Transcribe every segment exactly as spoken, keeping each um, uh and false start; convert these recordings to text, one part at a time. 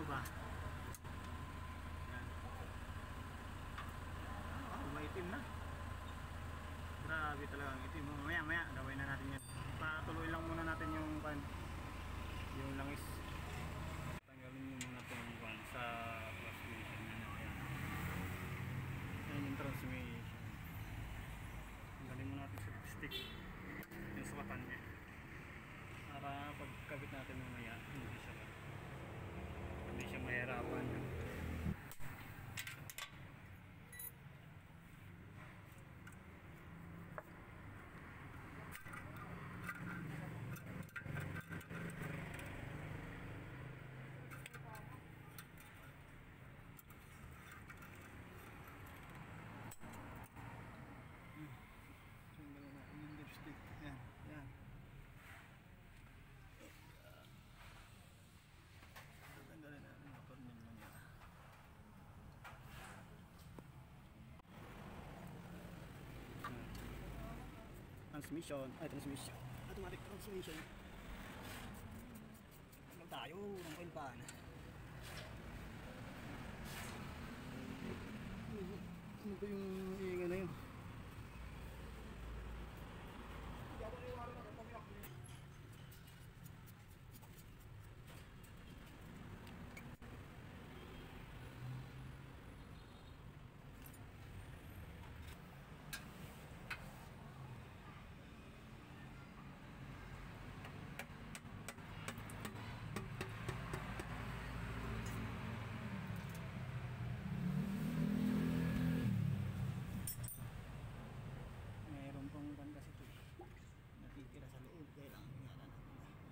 ba? Yan. Oh, maitim na. Grabe talaga ang itim. Mamaya maya gawin na natin yan. Patuloy lang muna natin yung pan, yung langis. Tanggalin nyo muna itong pan sa transmission. Yan. Yan yung transmission. Tanggalin muna natin sa stick yung sukatan niya para pagkabit natin mamaya hindi siya hindi siya mahirapan. Tanggalin natin yung dipstick. Yan, yan. Tanggalin natin yung motor ninyo niya. Transmission, ay transmission. Automatic transmission. Tanggal tayo ng oil pan. Ano ba yung iinga na yun? Meron pang ban kasi ito natitira sa loob, kailangan tingnan natin.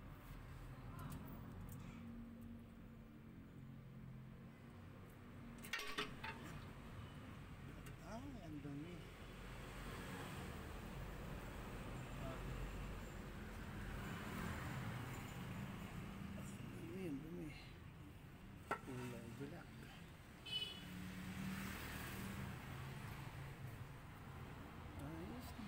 Ay, ang dumi. Dumi, ang dumi. Kulay black. Ayos na.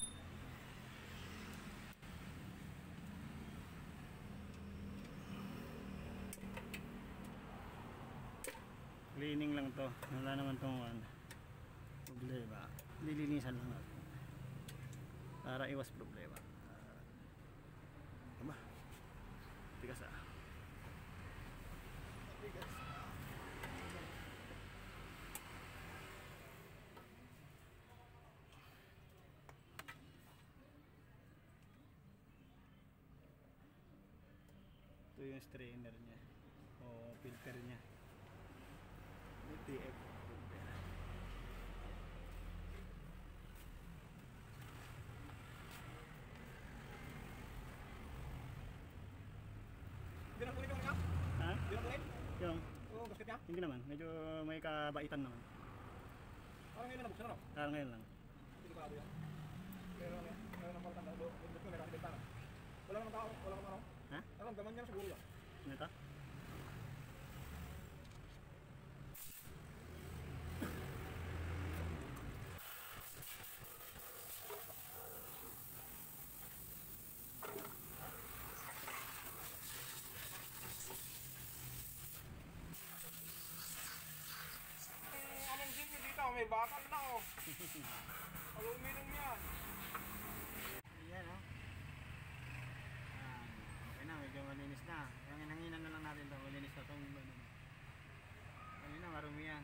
Cleaning lang to, wala naman tong ano, problema. Lilinisan lang natin para iwas problema. Tama, tigas ah, tigas. Ito yung strainer nya o filter nya, T F filter. Hindi na kulit yung niya? Ha? Hindi na kulit? Yung? Oo, gasket niya? Hindi naman, medyo may kabaitan naman. Parang ngayon na nabuksan na, no? Parang ngayon lang. Hindi ko kado yan. Meron yan. Meron ang palitan. Bundot ko, meron ang bintana. Wala naman tao, wala naman ano. Ha? Alam, gaman niya siguro yan. Ano ito? Eh, anong gym niyo dito? May bakal na, oh. Aluminum yan. Ayan o. Oh. Okay na, medyo malinis na. Yung inanginan na lang natin ito. Malinis na itong ano. Ayun na, marumi yan.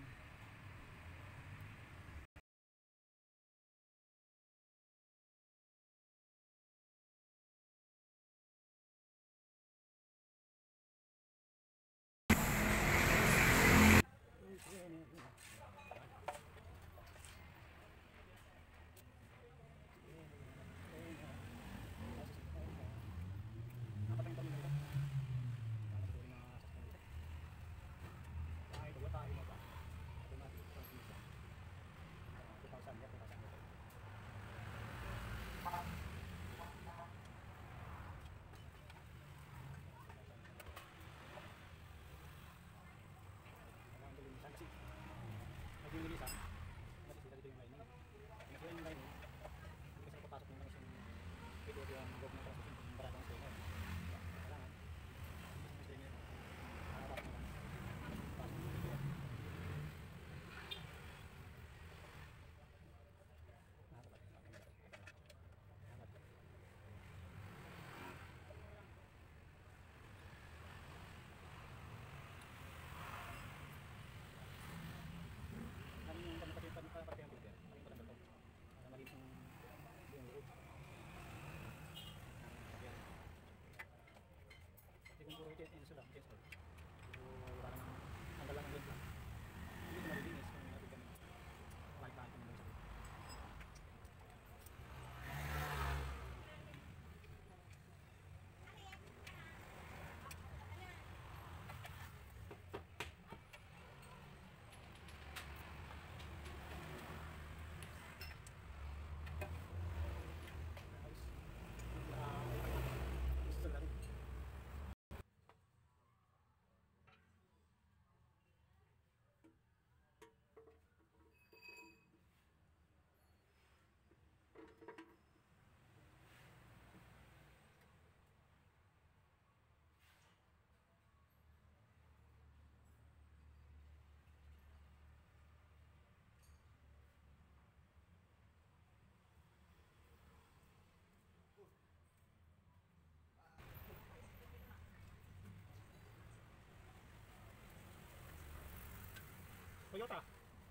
Kulot ah.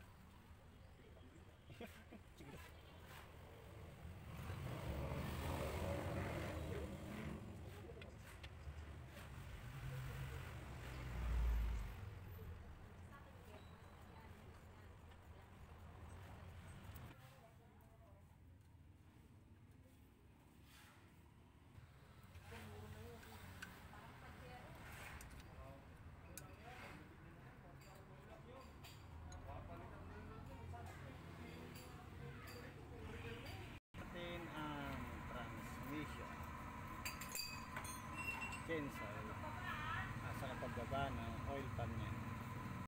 Sige. Natin ang transmission chainsaw sa pagbaba ng oil pan niya.